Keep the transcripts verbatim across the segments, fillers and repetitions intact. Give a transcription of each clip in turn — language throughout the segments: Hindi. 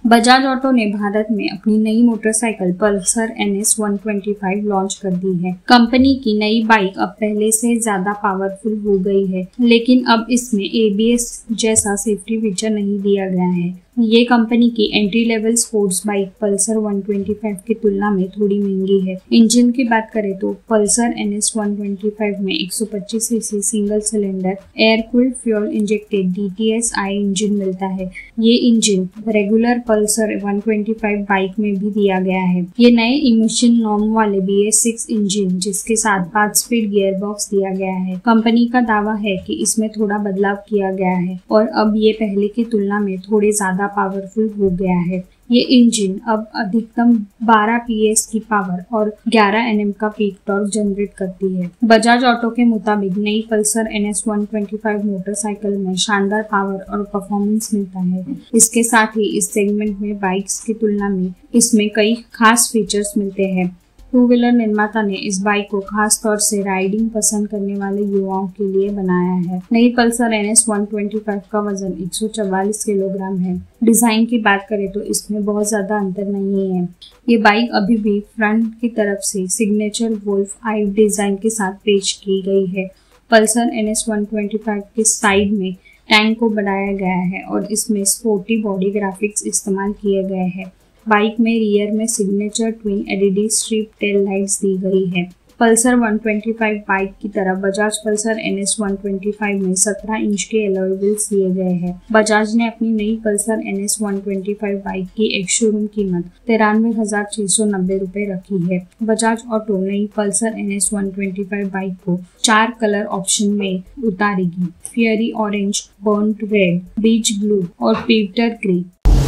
बजाज ऑटो ने भारत में अपनी नई motorcycle Pulsar N S one twenty five launch कर दी है। कंपनी की नई बाइक अब पहले से ज्यादा पावरफुल हो गई है, लेकिन अब इसमें ए बी एस जैसा सेफ्टी फीचर नहीं दिया गया है। ये कंपनी की entry level sports bike Pulsar one twenty five की तुलना में थोड़ी महंगी है। इंजन की बात करें तो Pulsar N S one twenty five में एक सौ पच्चीस CC single cylinder air cooled fuel injected D T S I engine मिलता है। ये engine regular Pulsar one twenty five bike में भी दिया गया है। ये नए इमिशन नॉर्म वाले बी एस सिक्स इंजन जिसके साथ पांच स्पीड गियर बॉक्स दिया गया है। कंपनी का दावा है कि इसमें थोड़ा बदलाव किया गया है और अब ये पहले की तुलना में थोड़े ज्यादा पावरफुल हो गया है। ये इंजन अब अधिकतम बारह पी एस की पावर और ग्यारह एन एम का पीक टॉर्क जनरेट करती है। बजाज ऑटो के मुताबिक नई Pulsar N S one twenty five motorcycle में शानदार पावर और परफॉर्मेंस मिलता है। इसके साथ ही इस सेगमेंट में बाइक्स की तुलना में इसमें कई खास फीचर्स मिलते हैं। टू व्हीलर निर्माता ने इस बाइक को खास तौर से राइडिंग पसंद करने वाले युवाओं के लिए बनाया है। नई Pulsar N S one twenty five का वजन एक सौ चौवालीस किलोग्राम है। डिजाइन की बात करें तो इसमें बहुत ज्यादा अंतर नहीं है। ये बाइक अभी भी फ्रंट की तरफ से सिग्नेचर वोल्फ आई डिजाइन के साथ पेश की गई है। Pulsar N S one twenty five के साइड में टैंक को बढ़ाया गया है और इसमें स्पोर्टी बॉडी ग्राफिक्स इस्तेमाल किए गए हैं। बाइक में रियर में signature twin L E D strip tail lights दी गई है। Pulsar one twenty five bike की तरह Bajaj Pulsar N S one twenty five में सत्रह इंच के अलॉय व्हील्स दिए गए हैं। बजाज ने अपनी नई Pulsar N S one twenty five bike की एक शोरूम कीमत तिरानवे हजार छह सौ नब्बे रूपए रखी है। बजाज ऑटो नई Pulsar N S one twenty five bike को चार कलर ऑप्शन में उतारेगी: fiery orange, burnt red, beach blue और pewter grey.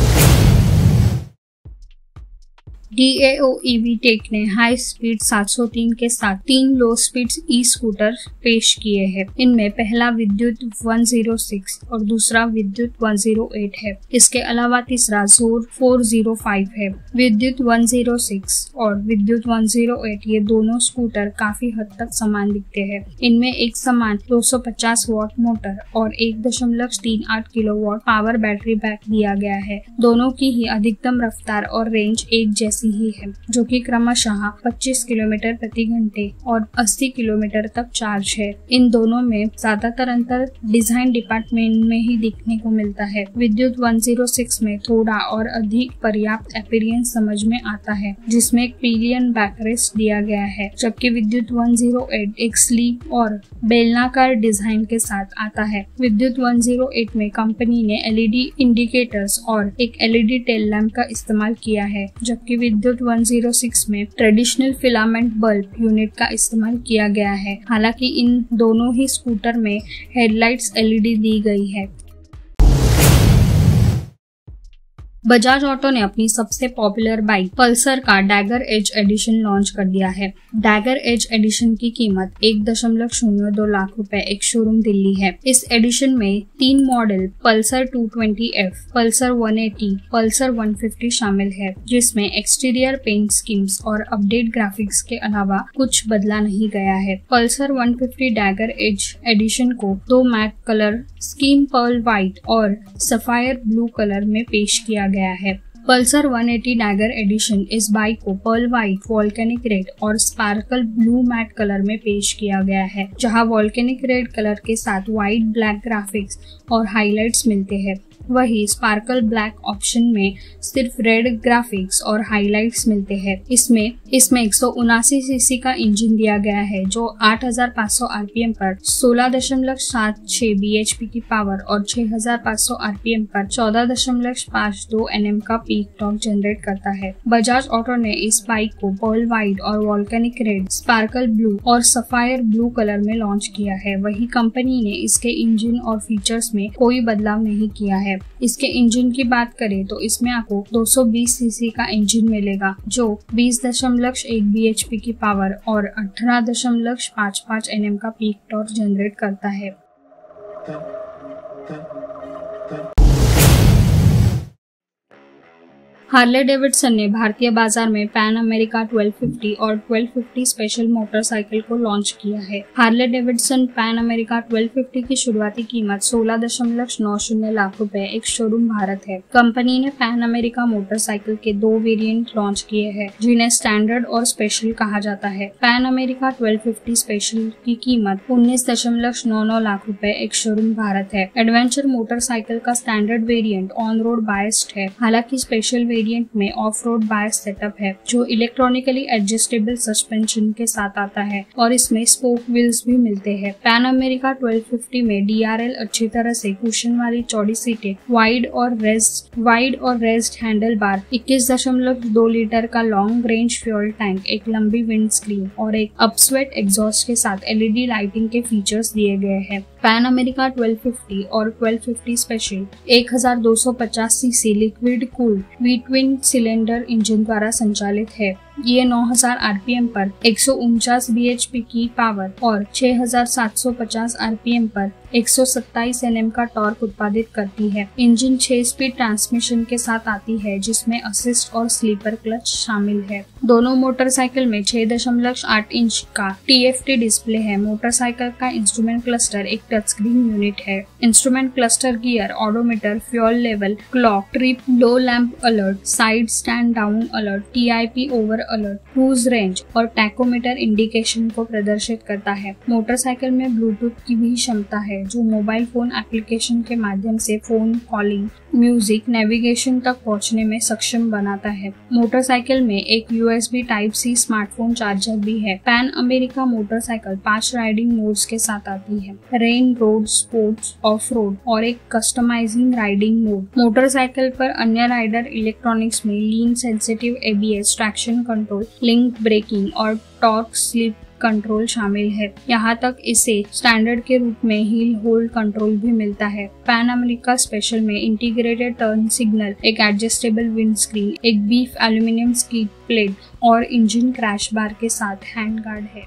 D A O E V tech ने हाई स्पीड सात सौ तीन के साथ तीन लो स्पीड ई स्कूटर पेश किए हैं। इनमें पहला विद्युत वन ज़ीरो सिक्स और दूसरा विद्युत वन ज़ीरो एट है। इसके अलावा तीसरा जोर फोर ज़ीरो फाइव है। विद्युत वन ज़ीरो सिक्स और विद्युत वन ज़ीरो एट ये दोनों स्कूटर काफी हद तक समान दिखते हैं। इनमें एक समान दो सौ पचास वॉट मोटर और एक दशमलव तीन आठ किलोवाट पावर बैटरी बैक दिया गया है। दोनों की ही अधिकतम रफ्तार और रेंज एक जैसी ही है, जो कि क्रमशः पच्चीस किलोमीटर प्रति घंटे और अस्सी किलोमीटर तक चार्ज है। इन दोनों में ज्यादातर अंतर डिजाइन डिपार्टमेंट में ही देखने को मिलता है। विद्युत वन ज़ीरो सिक्स में थोड़ा और अधिक पर्याप्त अपीयरेंस समझ में आता है, जिसमें एक पिलियन बैकरेस्ट दिया गया है, जबकि विद्युत वन ज़ीरो एट एक स्लीक और बेलनाकार डिजाइन के साथ आता है। विद्युत वन ज़ीरो एट में कंपनी ने एल ई डी इंडिकेटर्स और एक L E D tail lamp का इस्तेमाल किया है, जबकि विद्युत वन ज़ीरो सिक्स में ट्रेडिशनल फिलामेंट बल्ब यूनिट का इस्तेमाल किया गया है। हालांकि इन दोनों ही स्कूटर में हेडलाइट्स एल ई डी दी गई है। बजाज ऑटो ने अपनी सबसे पॉपुलर बाइक पल्सर का डैगर एज एडिशन लॉन्च कर दिया है। डैगर एज एडिशन की कीमत एक दशमलव शून्य दो लाख रुपए एक शोरूम दिल्ली है। इस एडिशन में तीन model Pulsar two twenty F, Pulsar one eighty, Pulsar one fifty शामिल है, जिसमें एक्सटीरियर पेंट स्कीम्स और अपडेट ग्राफिक्स के अलावा कुछ बदला नहीं गया है। Pulsar one fifty dagger edge edition को दो matte colour scheme pearl white और सफायर ब्लू कलर में पेश किया गया है। Pulsar one eighty dagger edge इस बाइक को पर्ल व्हाइट, वॉल्केनिक रेड और स्पार्कल ब्लू मैट कलर में पेश किया गया है, जहां वॉल्केनिक रेड कलर के साथ व्हाइट ब्लैक ग्राफिक्स और हाइलाइट्स मिलते हैं। वही स्पार्कल ब्लैक ऑप्शन में सिर्फ रेड ग्राफिक्स और हाइलाइट्स मिलते हैं। इसमें इसमें एक सौ उनासी सीसी का इंजन दिया गया है, जो आठ हजार पाँच सौ आर पी एम पर सोलह दशमलव सात छह बी एच पी की पावर और छह हजार पाँच सौ आर पी एम पर चौदह दशमलव पाँच दो एन एम का पीक टॉर्क जनरेट करता है। बजाज ऑटो ने इस बाइक को पर्ल व्हाइट और वॉल्केनिक रेड, स्पार्कल ब्लू और सफायर ब्लू कलर में लॉन्च किया है। वही कंपनी ने इसके इंजन और फीचर्स में कोई बदलाव नहीं किया है। इसके इंजन की बात करें तो इसमें आपको दो सौ बीस सीसी का इंजन मिलेगा, जो बीस दशमलव एक बी एच पी की पावर और अठारह दशमलव पाँच पाँच एन एम का पीक टॉर्क जनरेट करता है। हार्ले डेविडसन ने भारतीय बाजार में पैन अमेरिका ट्वेल्व फिफ्टी और ट्वेल्व फिफ्टी स्पेशल मोटरसाइकिल को लॉन्च किया है। Harley Davidson Pan America twelve fifty की शुरुआती कीमत सोलह दशमलव नौ शून्य लाख रुपए एक शोरूम भारत है। कंपनी ने पैन अमेरिका मोटरसाइकिल के दो वेरिएंट लॉन्च किए हैं, जिन्हें स्टैंडर्ड और स्पेशल कहा जाता है। Pan America twelve fifty special की कीमत उन्नीस दशमलव नौ नौ लाख रुपए एक शोरूम भारत है। एडवेंचर मोटरसाइकिल का standard variant on road biased है, हालांकि स्पेशल वेरिएंट में ऑफ रोड बायस सेटअप है, जो इलेक्ट्रॉनिकली एडजस्टेबल सस्पेंशन के साथ आता है और इसमें स्पोक व्हील्स भी मिलते हैं। पैन अमेरिका ट्वेल्व फिफ्टी में डी आर एल अच्छी तरह से कुशन वाली चौड़ी सीटें, वाइड और रेस्ट वाइड और रेस्ट हैंडल बार, इक्कीस दशमलव दो लीटर का लॉन्ग रेंज फ्यूल टैंक, एक लंबी विंड स्क्रीन और एक अपस्वेट एग्जॉस्ट के साथ एल ई डी लाइटिंग के फीचर्स दिए गए हैं। पैन अमेरिका ट्वेल्व फिफ्टी और ट्वेल्व फिफ्टी स्पेशल एक हज़ार दो सौ पचास CC liquid cooled V twin cylinder engine द्वारा संचालित है। ये नौ हज़ार आर पी एम पर एक सौ उनचास बी एच पी की पावर और छह हज़ार सात सौ पचास आर पी एम पर एक सौ सत्ताईस एन एम का टॉर्क उत्पादित करती है। इंजन छह स्पीड ट्रांसमिशन के साथ आती है, जिसमें असिस्ट और स्लीपर क्लच शामिल है। दोनों मोटरसाइकिल में छह दशमलव आठ इंच का टी एफ टी डिस्प्ले है। मोटरसाइकिल का इंस्ट्रूमेंट क्लस्टर एक टच स्क्रीन यूनिट है। Instrument cluster gear, odometer, fuel level, clock, trip, low lamp alert, side stand down alert, T I P over alert, cruise range और टैकोमीटर इंडिकेशन को प्रदर्शित करता है। मोटरसाइकिल में ब्लूटूथ की भी क्षमता है, जो मोबाइल फोन एप्लीकेशन के माध्यम से फोन कॉलिंग, म्यूजिक, नेविगेशन तक पहुंचने में सक्षम बनाता है। मोटरसाइकिल में एक U S B type C smartphone charger भी है। पैन अमेरिका मोटरसाइकिल पांच राइडिंग मोड्स के साथ आती है: rain, road, sports, off road और एक कस्टमाइजिंग राइडिंग मोड। मोटरसाइकिल पर अन्य राइडर इलेक्ट्रॉनिक्स में lean sensitive A B S, traction control, link braking और टॉर्क स्लिप कंट्रोल शामिल है। यहाँ तक इसे स्टैंडर्ड के रूप में हिल होल्ड कंट्रोल भी मिलता है। पैन अमेरिका स्पेशल में इंटीग्रेटेड टर्न सिग्नल, एक एडजस्टेबल विंड स्क्रीन, एक बीफ एल्यूमिनियम स्कीड प्लेट और इंजन क्रैश बार के साथ हैंड गार्ड है।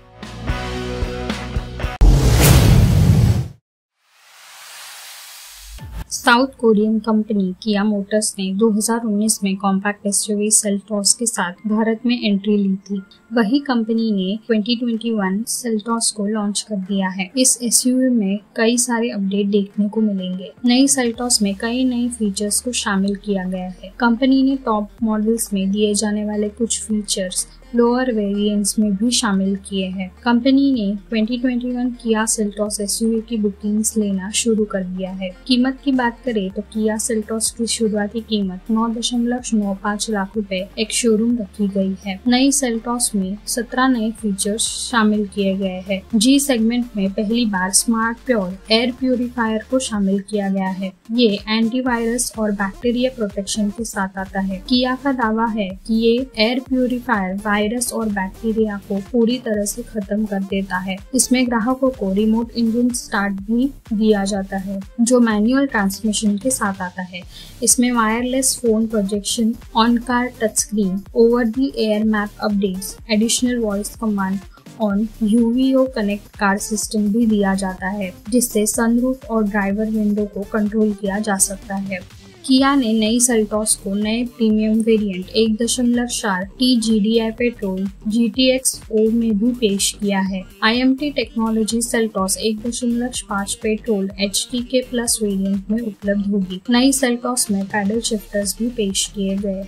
South Korean company Kia Motors ने दो हज़ार उन्नीस में compact S U V Seltos के साथ भारत में एंट्री ली थी। वही कंपनी ने दो हज़ार इक्कीस सेल्टॉस को लॉन्च कर दिया है। इस एस यू वी में कई सारे अपडेट देखने को मिलेंगे। नई सेल्टॉस में कई नए फीचर्स को शामिल किया गया है। कंपनी ने टॉप मॉडल्स में दिए जाने वाले कुछ फीचर्स लोअर वेरिएंट्स में भी शामिल किए हैं। कंपनी ने दो हज़ार इक्कीस Kia Seltos S U V की बुकिंग्स लेना शुरू कर दिया है। कीमत की बात करें तो किया सेल्टॉस की शुरुआती कीमत नौ दशमलव नौ पाँच लाख रुपए एक शोरूम रखी गई है। नई सेल्टॉस में सत्रह नए फीचर्स शामिल किए गए हैं। जी सेगमेंट में पहली बार स्मार्ट प्योर एयर प्यूरिफायर को शामिल किया गया है। ये एंटीवायरस और बैक्टीरिया प्रोटेक्शन के साथ आता है। किया का दावा है कि ये एयर प्यूरिफायर वायरस और बैक्टीरिया को पूरी तरह से खत्म कर देता है। इसमें ग्राहकों को रिमोट इंजन स्टार्ट भी दिया जाता है, जो मैनुअल ट्रांसमिशन के साथ आता है। इसमें wireless phone projection, on car touch screen, over the air map updates, additional voice command on U V O connect car system भी दिया जाता है, जिससे सनरूफ और ड्राइवर विंडो को कंट्रोल किया जा सकता है। किया ने नई सेल्टॉस को नए प्रीमियम वेरिएंट एक दशमलव चार T G D I petrol G T X O में भी पेश किया है। I M T technology Seltos एक दशमलव पाँच petrol H T K plus variant में उपलब्ध होगी। नई सेल्टॉस में पैडल शिफ्टर्स भी पेश किए गए।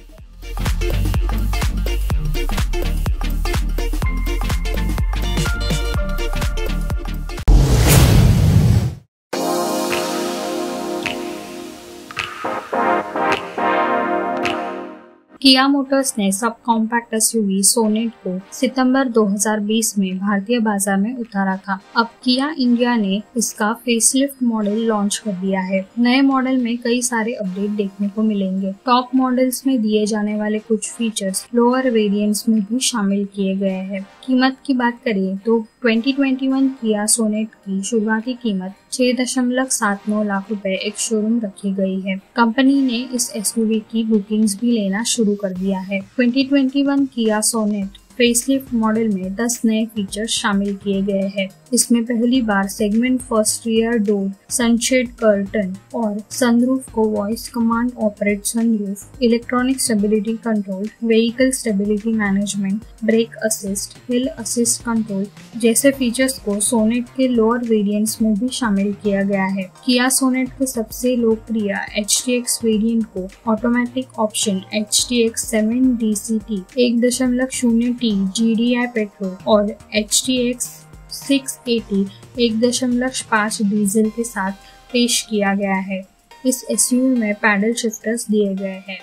किया मोटर्स ने sub compact S U V Sonet को सितंबर दो हज़ार बीस में भारतीय बाजार में उतारा था। अब किया इंडिया ने इसका फेसलिफ्ट मॉडल लॉन्च कर दिया है। नए मॉडल में कई सारे अपडेट देखने को मिलेंगे। टॉप मॉडल्स में दिए जाने वाले कुछ फीचर्स लोअर वेरिएंट्स में भी शामिल किए गए हैं। कीमत की बात करें तो दो हज़ार इक्कीस किया सोनेट की शुरुआती कीमत छह दशमलव सात नौ लाख रुपए एक शोरूम रखी गई है। कंपनी ने इस एस यू वी की बुकिंग्स भी लेना शुरू कर दिया है। दो हज़ार इक्कीस किया सोनेट फेसलिफ्ट मॉडल में दस नए फीचर्स शामिल किए गए हैं। इसमें पहली बार segment first rear door, sunshade curtain और सनरूफ को voice command operate sunroof, electronic stability control, vehicle stability management, brake assist, hill assist control जैसे फीचर्स को सोनेट के लोअर वेरिएंट्स में भी शामिल किया गया है। किया सोनेट के सबसे लोकप्रिय एच टी एक्स वेरिएंट को automatic option H T X seven D C T एक दशमलव शून्य T G D I petrol और H T X six AT एक दशमलव पाँच डीजल के साथ पेश किया गया है। इस एस यू वी में पैडल शिफ्टर्स दिए गए हैं।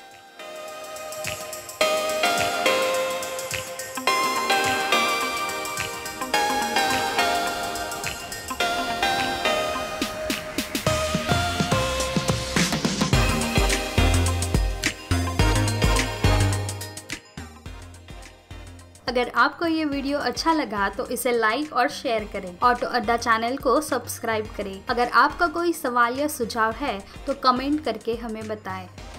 अगर आपको ये वीडियो अच्छा लगा तो इसे लाइक और शेयर करें। ऑटो अड्डा चैनल को सब्सक्राइब करें। अगर आपका कोई सवाल या सुझाव है तो कमेंट करके हमें बताएं।